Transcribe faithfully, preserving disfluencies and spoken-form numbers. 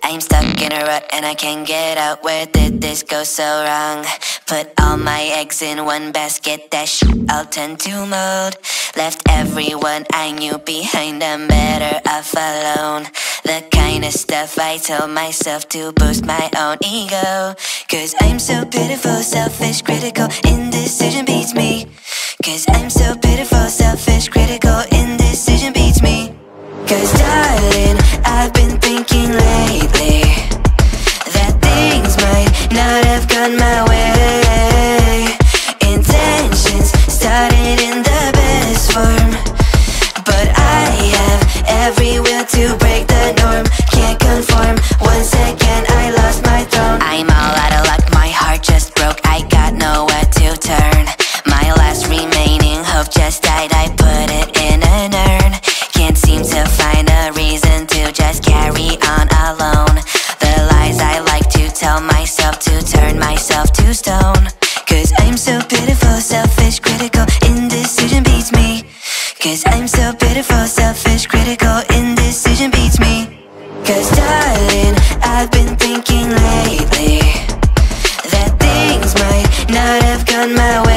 I'm stuck in a rut and I can't get out. Where did this go so wrong? Put all my eggs in one basket, that shit I'll tend to mold. Left everyone I knew behind, I'm better off alone. The kind of stuff I tell myself to boost my own ego. Cause I'm so pitiful, selfish, critical, indecision beats me. Cause I'm so pitiful, selfish, critical, indecision beats me. Cause darling, I've been thinking lately that things might not have gone my way. Intentions started in the best form, but I have every will to break the norm. Can't conform, one second I lost my throne. I'm all out of luck, my heart just broke, I got nowhere to turn. My last remaining hope just died, I put it in an urn. Can't seem to find a reason to just carry on alone. The lies I like to tell myself to turn myself to stone. Cause I'm so pitiful, selfish, critical, indecision beats me. Cause I'm so pitiful, selfish, critical, indecision beats me. Cause darling, I've been thinking lately that things might not have gone my way.